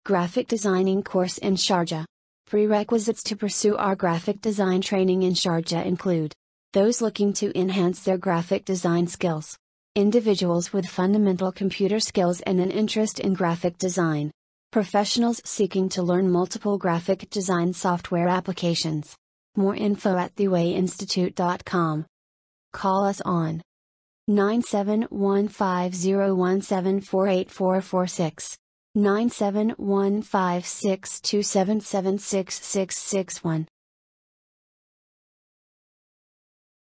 Graphic Designing Course in Sharjah. Prerequisites to pursue our graphic design training in Sharjah include those looking to enhance their graphic design skills, individuals with fundamental computer skills and an interest in graphic design, professionals seeking to learn multiple graphic design software applications. More info at thewayinstitute.com. Call us on 9715017484446, 9715627766661.